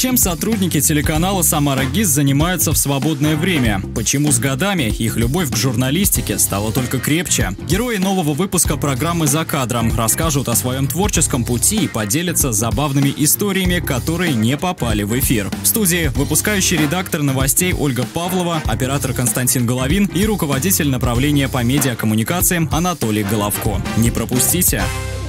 Чем сотрудники телеканала «Самара ГИС» занимаются в свободное время? Почему с годами их любовь к журналистике стала только крепче? Герои нового выпуска программы «За кадром» расскажут о своем творческом пути и поделятся забавными историями, которые не попали в эфир. В студии выпускающий редактор новостей Ольга Павлова, оператор Константин Головин и руководитель направления по медиакоммуникациям Анатолий Головко. Не пропустите!